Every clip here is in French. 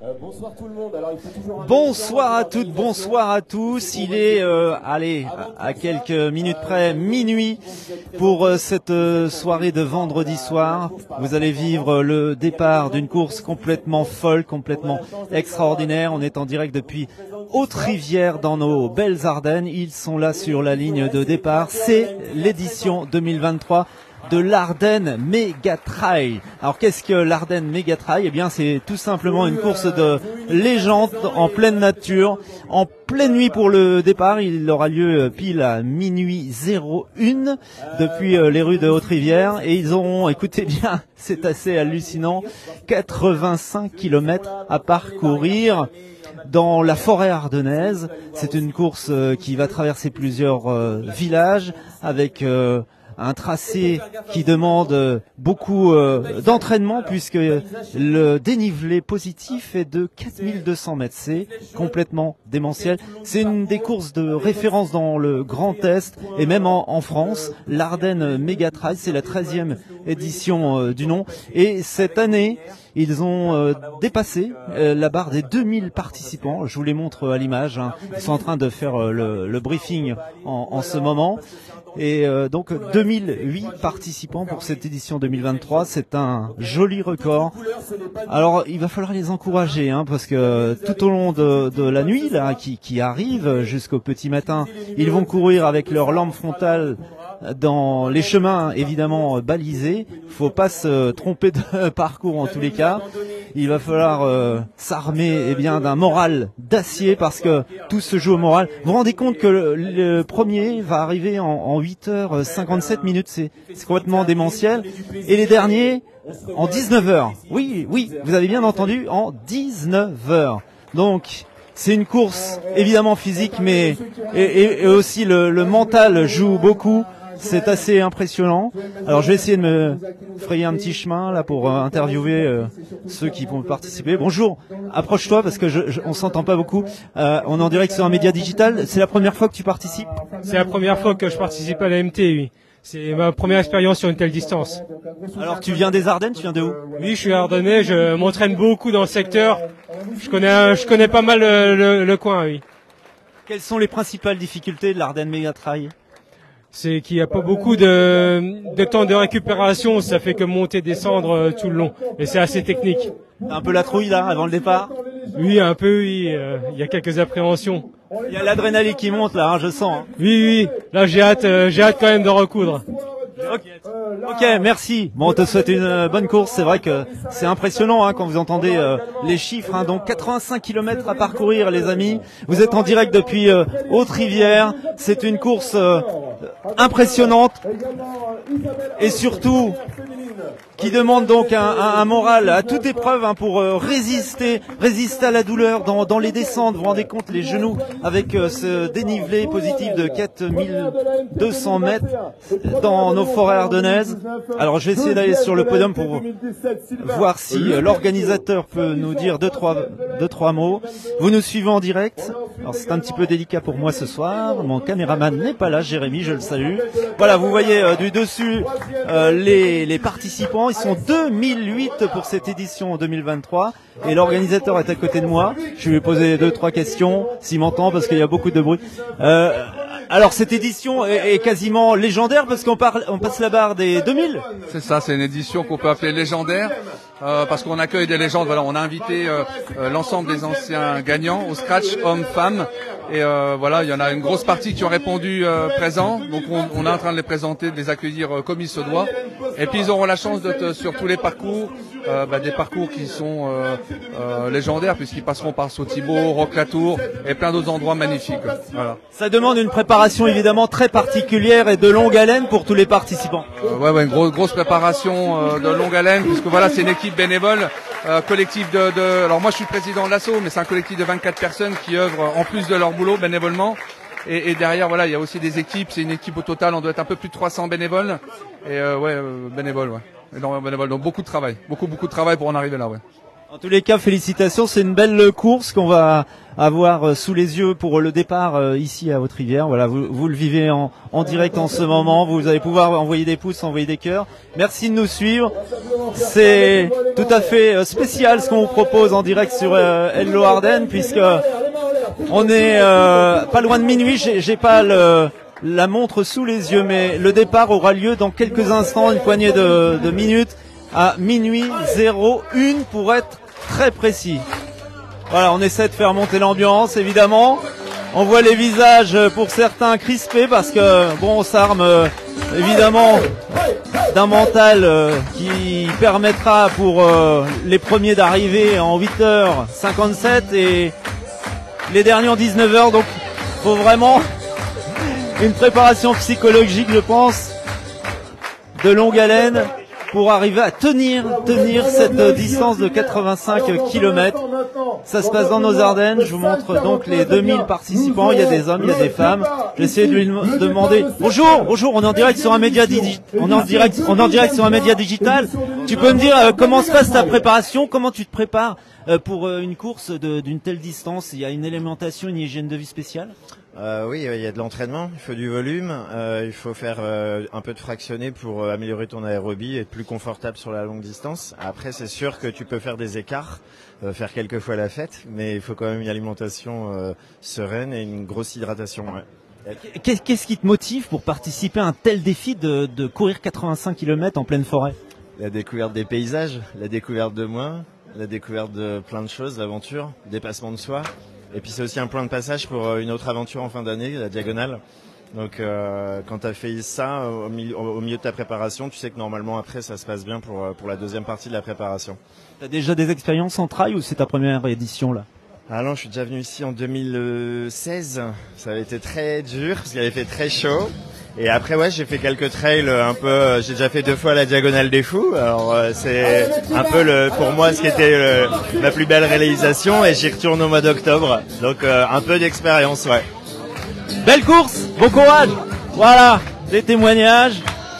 Bonsoir tout le monde. Alors, il faut toujours Bonsoir à toutes, bonsoir à tous. Il est, allez, à quelques minutes près, minuit pour cette soirée de vendredi soir. Vous allez vivre le départ d'une course complètement folle, complètement extraordinaire. On est en direct depuis Haute-Rivière dans nos belles Ardennes. Ils sont là sur la ligne de départ. C'est l'édition 2023. De l'Ardenne Mega Trail. Alors qu'est-ce que l'Ardenne Mega Trail? Eh bien c'est tout simplement une course de légende en pleine nature, en pleine nuit pour le départ. Il aura lieu pile à minuit 01 depuis les rues de Haute-Rivière et ils auront, écoutez bien, c'est assez hallucinant, 85 km à parcourir dans la forêt ardennaise. C'est une course qui va traverser plusieurs villages avec un tracé qui demande beaucoup d'entraînement puisque le dénivelé positif est de 4200 mètres. C'est complètement démentiel. C'est une des courses de référence dans le Grand Est et même en France. L'Ardenne Mega Trail, c'est la 13e édition du nom. Et cette année, ils ont dépassé la barre des 2000 participants. Je vous les montre à l'image. Hein. Ils sont en train de faire le briefing en ce moment. Et donc 2008 participants pour cette édition 2023, c'est un joli record. Alors il va falloir les encourager hein, parce que tout au long de la nuit là, qui arrive jusqu'au petit matin, ils vont courir avec leur lampe frontale dans les chemins évidemment balisés. Faut pas se tromper de parcours en tous les cas. Il va falloir s'armer eh bien d'un moral d'acier parce que tout se joue au moral. Vous vous rendez compte que le premier va arriver en 8h57 minutes, c'est complètement démentiel. Et les derniers en 19h. Oui, vous avez bien entendu, en 19h. Donc c'est une course évidemment physique, mais et aussi le mental joue beaucoup. C'est assez impressionnant. Alors je vais essayer de me frayer un petit chemin là pour interviewer ceux qui vont participer. Bonjour, approche-toi parce que on s'entend pas beaucoup. On est en direct sur un média digital. C'est la première fois que tu participes? C'est la première fois que je participe à la MT, oui. C'est ma première expérience sur une telle distance. Alors tu viens des Ardennes, tu viens de où? Oui, je suis ardennais, je m'entraîne beaucoup dans le secteur. Je connais pas mal le coin, oui. Quelles sont les principales difficultés de l'Ardenne Mega Trail? C'est qu'il n'y a pas beaucoup de temps de récupération, ça fait que monter, descendre tout le long. Et c'est assez technique. Un peu la trouille là, avant le départ? Oui, un peu, oui. Il y a quelques appréhensions. Il y a l'adrénaline qui monte là, hein, je sens. Hein. Oui. Là, j'ai hâte quand même de recoudre. Ok, merci. Bon, on te souhaite une bonne course. C'est vrai que c'est impressionnant hein, quand vous entendez les chiffres. Hein. Donc 85 km à parcourir, les amis. Vous êtes en direct depuis Haute-Rivière. C'est une course impressionnante et surtout qui demande donc un moral à toute épreuve hein, pour résister à la douleur dans les descentes. Vous vous rendez compte, les genoux avec ce dénivelé positif de 4200 mètres dans nos forêts ardennaises. Alors je vais essayer d'aller sur le podium pour voir si l'organisateur peut nous dire deux, trois mots. Vous nous suivez en direct. Alors c'est un petit peu délicat pour moi ce soir. Mon caméraman n'est pas là, Jérémy, je le salue. Voilà, vous voyez du dessus les participants. Ils sont 2008 pour cette édition 2023 et l'organisateur est à côté de moi. Je vais lui poser 2-3 questions s'il m'entend parce qu'il y a beaucoup de bruit. Alors cette édition est quasiment légendaire parce qu'on passe la barre des 2000. C'est ça, c'est une édition qu'on peut appeler légendaire parce qu'on accueille des légendes. Voilà, on a invité l'ensemble des anciens gagnants au scratch hommes-femmes. Et voilà, il y en a une grosse partie qui ont répondu présent. Donc on est en train de les présenter, de les accueillir comme il se doit. Et puis ils auront la chance de sur tous les parcours, des parcours qui sont légendaires puisqu'ils passeront par Saut-Thibault, Roque-la-Tour et plein d'autres endroits magnifiques. Voilà. Ça demande une préparation évidemment très particulière et de longue haleine pour tous les participants. Ouais, une grosse préparation de longue haleine puisque voilà, c'est une équipe bénévole. Collectif alors moi je suis président de l'asso, mais c'est un collectif de 24 personnes qui œuvrent en plus de leur boulot bénévolement. Et derrière, voilà, il y a aussi des équipes. C'est une équipe au total, on doit être un peu plus de 300 bénévoles. Et bénévoles, ouais. Énormément bénévoles. Donc beaucoup de travail, beaucoup de travail pour en arriver là, ouais. En tous les cas, félicitations. C'est une belle course qu'on va avoir sous les yeux pour le départ ici à Haute-Rivière. Voilà, vous le vivez en direct en ce moment. Vous allez pouvoir envoyer des pouces, envoyer des cœurs. Merci de nous suivre. C'est tout à fait spécial ce qu'on vous propose en direct sur Hello Ardennes, puisque on est pas loin de minuit. J'ai pas la montre sous les yeux, mais le départ aura lieu dans quelques instants, une poignée de minutes, à minuit 01 pour être très précis. Voilà, on essaie de faire monter l'ambiance, évidemment. On voit les visages pour certains crispés parce que bon, on s'arme évidemment d'un mental qui permettra pour les premiers d'arriver en 8h57 et les derniers en 19h. Donc faut vraiment une préparation psychologique, je pense, de longue haleine pour arriver à tenir cette distance de 85 km. Ça se passe dans nos Ardennes. Je vous montre donc les 2000 participants. Il y a des hommes, il y a des femmes. J'essaie de lui demander. Bonjour, on est en direct sur un média digital. Tu peux me dire comment se passe ta préparation? Comment tu te prépares pour une course d'une telle distance? Il y a une alimentation, une hygiène de vie spéciale? Oui, il y a de l'entraînement, il faut du volume, il faut faire un peu de fractionné pour améliorer ton aérobie et être plus confortable sur la longue distance. Après, c'est sûr que tu peux faire des écarts, faire quelques fois la fête, mais il faut quand même une alimentation sereine et une grosse hydratation. Ouais. Qu'est-ce qui te motive pour participer à un tel défi de courir 85 km en pleine forêt? La découverte des paysages, la découverte de moi, la découverte de plein de choses, l'aventure, dépassement de soi. Et puis c'est aussi un point de passage pour une autre aventure en fin d'année, la diagonale. Donc quand tu as fait ça au milieu de ta préparation, tu sais que normalement après ça se passe bien pour la deuxième partie de la préparation. Tu as déjà des expériences en trail ou c'est ta première édition là? Ah non, je suis déjà venu ici en 2016. Ça avait été très dur parce qu'il avait fait très chaud. Et après ouais, j'ai fait quelques trails un peu. J'ai déjà fait 2 fois la diagonale des fous. Alors c'est un peu pour moi ce qui était ma plus belle réalisation. Et j'y retourne au mois d'octobre. Donc un peu d'expérience, ouais. Belle course, bon courage. Voilà, des témoignages.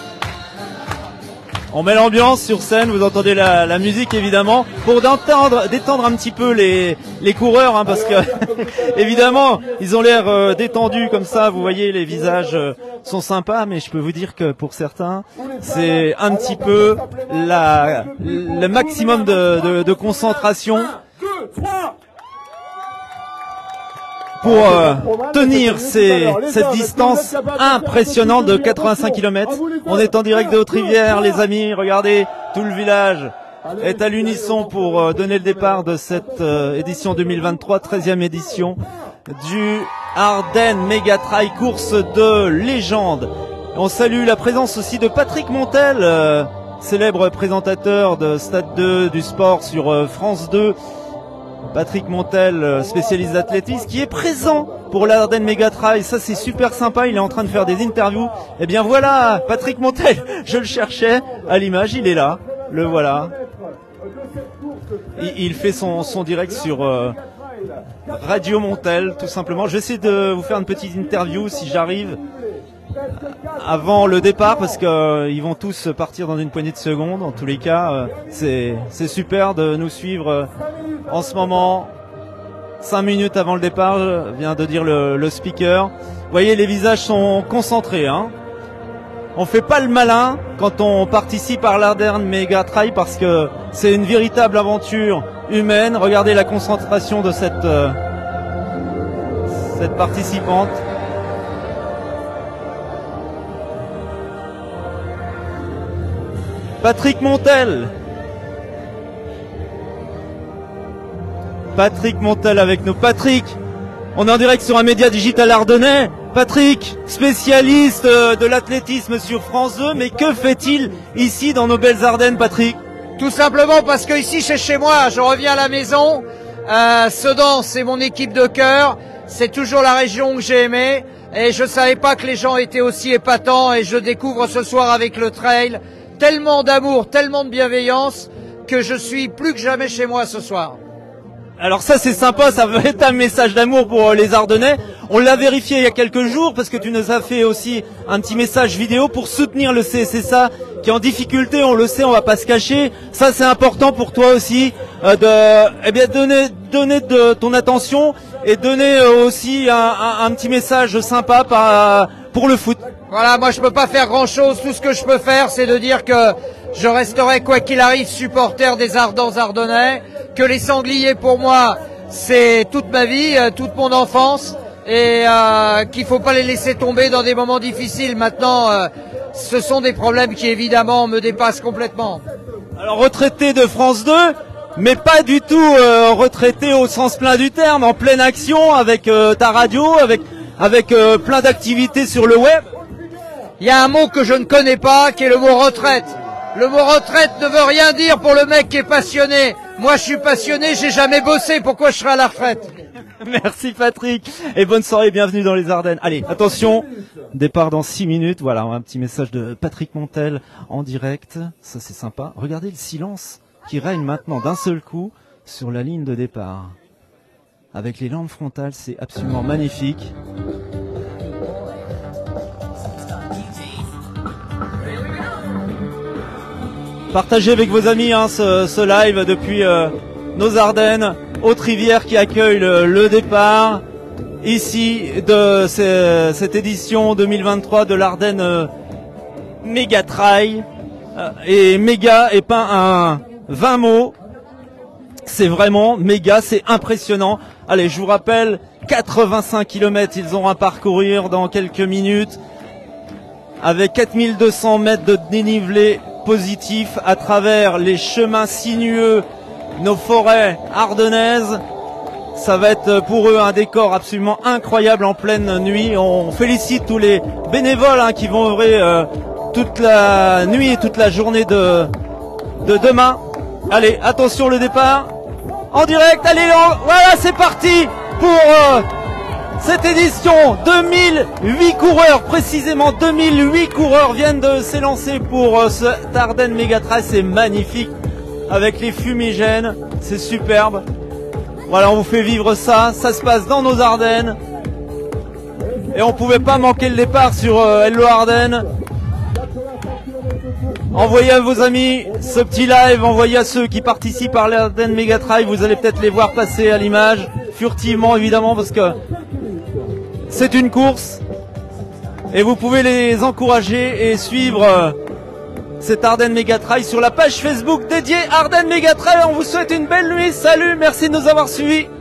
On met l'ambiance sur scène, vous entendez la musique évidemment, pour détendre un petit peu les coureurs, hein, parce que évidemment ils ont l'air détendus comme ça, vous voyez les visages sont sympas, mais je peux vous dire que pour certains c'est un petit peu le maximum de concentration pour tenir cette distance impressionnante de 85 km. On est en direct de Haute-Rivière, les amis. Regardez, tout le village est à l'unisson pour donner le départ de cette édition 2023, 13e édition du Ardennes Mega Trail, course de légende. On salue la présence aussi de Patrick Montel, célèbre présentateur de Stade 2 du sport sur France 2. Patrick Montel, spécialiste d'athlétisme, qui est présent pour l'Ardennes Mega Trail. Ça, c'est super sympa. Il est en train de faire des interviews. Eh bien, voilà, Patrick Montel. Je le cherchais à l'image. Il est là. Le voilà. Il fait son direct sur Radio Montel, tout simplement. Je vais essayer de vous faire une petite interview si j'arrive avant le départ, parce que ils vont tous partir dans une poignée de secondes. En tous les cas, c'est super de nous suivre en ce moment. 5 minutes avant le départ, vient de dire le speaker. Vous voyez, les visages sont concentrés, hein. On fait pas le malin quand on participe à l'Ardennes Mega Trail, parce que c'est une véritable aventure humaine. Regardez la concentration de cette participante. Patrick Montel. Patrick Montel avec nous. Patrick, on est en direct sur un média digital ardennais. Patrick, spécialiste de l'athlétisme sur France 2, mais que fait-il ici dans nos belles Ardennes, Patrick? Tout simplement parce que ici c'est chez moi, je reviens à la maison. Sedan, c'est mon équipe de cœur, c'est toujours la région que j'ai aimée, et je savais pas que les gens étaient aussi épatants, et je découvre ce soir avec le trail tellement d'amour, tellement de bienveillance, que je suis plus que jamais chez moi ce soir. Alors ça c'est sympa, ça va être un message d'amour pour les Ardennais. On l'a vérifié il y a quelques jours parce que tu nous as fait aussi un petit message vidéo pour soutenir le CSSA qui est en difficulté, on le sait, on va pas se cacher. Ça c'est important pour toi aussi de donner de ton attention et donner aussi un petit message sympa pour le foot. Voilà, moi je peux pas faire grand chose, tout ce que je peux faire c'est de dire que Je resterai quoi qu'il arrive supporter des Ardents ardennais, que les sangliers pour moi c'est toute ma vie, toute mon enfance, et qu'il faut pas les laisser tomber dans des moments difficiles. Maintenant, ce sont des problèmes qui évidemment me dépassent complètement. Alors retraité de France 2, mais pas du tout retraité au sens plein du terme, en pleine action avec ta radio, avec plein d'activités sur le web. Il y a un mot que je ne connais pas, qui est le mot retraite. Le mot retraite ne veut rien dire pour le mec qui est passionné. Moi, je suis passionné, j'ai jamais bossé. Pourquoi je serai à la retraite? Merci Patrick. Et bonne soirée, bienvenue dans les Ardennes. Allez, attention, départ dans 6 minutes. Voilà, un petit message de Patrick Montel en direct. Ça, c'est sympa. Regardez le silence qui règne maintenant d'un seul coup sur la ligne de départ. Avec les lampes frontales, c'est absolument magnifique. Partagez avec vos amis ce live depuis nos Ardennes, Haute-Rivière qui accueille le départ ici de cette édition 2023 de l'Ardenne Méga Trail. Et méga est pas un 20 mots, c'est vraiment méga, c'est impressionnant. Allez, je vous rappelle, 85 km ils auront à parcourir dans quelques minutes avec 4200 mètres de dénivelé positif à travers les chemins sinueux, nos forêts ardennaises. Ça va être pour eux un décor absolument incroyable en pleine nuit. On félicite tous les bénévoles qui vont œuvrer toute la nuit et toute la journée de demain. Allez, attention le départ en direct. Allez, voilà, c'est parti pour cette édition. 2008 coureurs, précisément 2008 coureurs viennent de s'élancer pour cet Ardennes Méga Trail. C'est magnifique avec les fumigènes, c'est superbe. Voilà, on vous fait vivre ça. Ça se passe dans nos Ardennes et on pouvait pas manquer le départ sur Hello Ardennes. Envoyez à vos amis ce petit live, envoyez à ceux qui participent à l'Ardennes Méga Trail. Vous allez peut-être les voir passer à l'image, furtivement évidemment, parce que c'est une course et vous pouvez les encourager et suivre cet Ardennes Méga Trail sur la page Facebook dédiée Ardennes Méga Trail. On vous souhaite une belle nuit, salut, merci de nous avoir suivis.